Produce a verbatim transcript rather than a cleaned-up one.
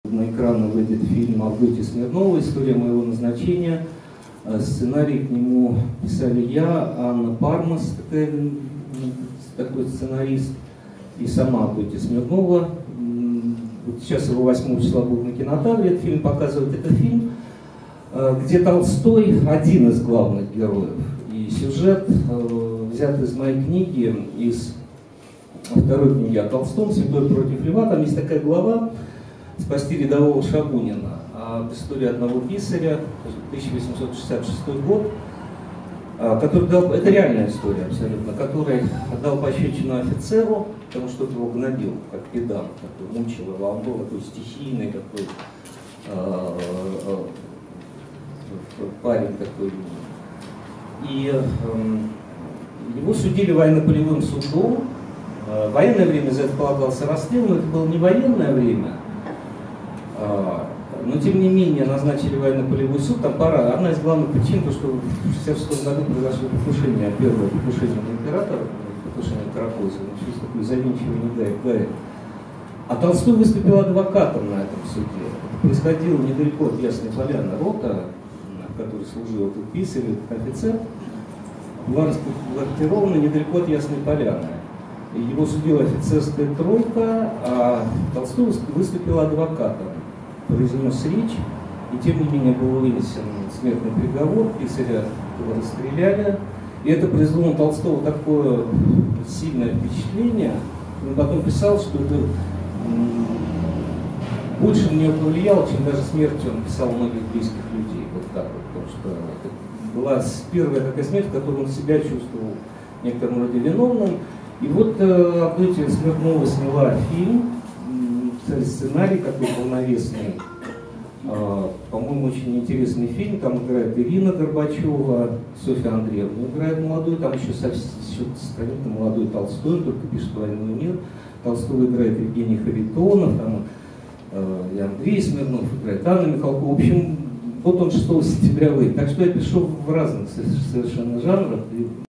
На экраны выйдет фильм Авдотьи Смирновой «История моего назначения». Сценарий к нему писали я, Анна Пармас, такая, такой сценарист, и сама Авдотья Смирнова. Вот сейчас его восьмого числа будет на кинотавре этот фильм показывать. Это фильм, где Толстой один из главных героев. И сюжет взят из моей книги, из второй книги о Толстом «Святой против льва». Там есть такая глава «Спасти рядового Шабунина», об истории одного писаря, тысяча восемьсот шестьдесят шестой год, который дал, это реальная история абсолютно, который отдал пощечину офицеру, потому что его гнобил, как педант, такой, мучил его, он был такой стихийный, такой э, э, парень такой. И э, его судили военно-полевым судом. В военное время за это полагался расстрел, но это было не военное время. Но тем не менее назначили военно-полевой суд. Там пора. Одна из главных причин, то, что в шестьдесят шестом году произошло покушение, первое покушение на императора, покушение Каракозова, началось такое завинчивание гаек, гаек. А Толстой выступил адвокатом на этом суде. Это происходило недалеко от Ясной Поляны. Рота, в которой служил этот писарь, этот офицер, была расквартирована недалеко от Ясной Поляны. Его судила офицерская тройка, а Толстой выступил адвокатом. Произнес речь, и тем не менее был вынесен смертный приговор, писаря его расстреляли. И это произвело на Толстого такое сильное впечатление. Он потом писал, что это больше на него повлияло, чем даже смерть, он писал многих близких людей. Вот так вот, потому что это была первая такая смерть, в которой он себя чувствовал в некотором роде виновным. И вот Авдотья Смирнова сняла фильм, сценарий такой полновесный, по-моему, очень интересный фильм. Там играет Ирина Горбачева, Софья Андреевна играет молодой, там еще сравнительно молодой Толстой, только пишет «Войну и мир». Толстой играет Евгений Харитонов, там и Андрей Смирнов играет, Анна Михалкова. В общем, вот он шестого сентября выйдет. Так что я пишу в разных совершенно жанрах.